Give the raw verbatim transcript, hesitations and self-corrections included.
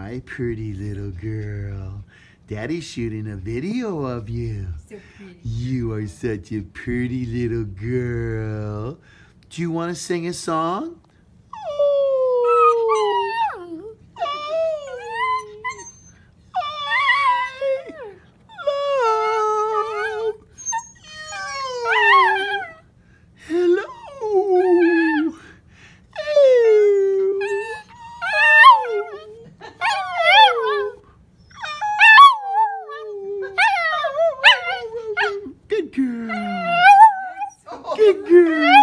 Hi, pretty little girl. Daddy's shooting a video of you. So pretty. You are such a pretty little girl. Do you want to sing a song? Good girl. Good girl.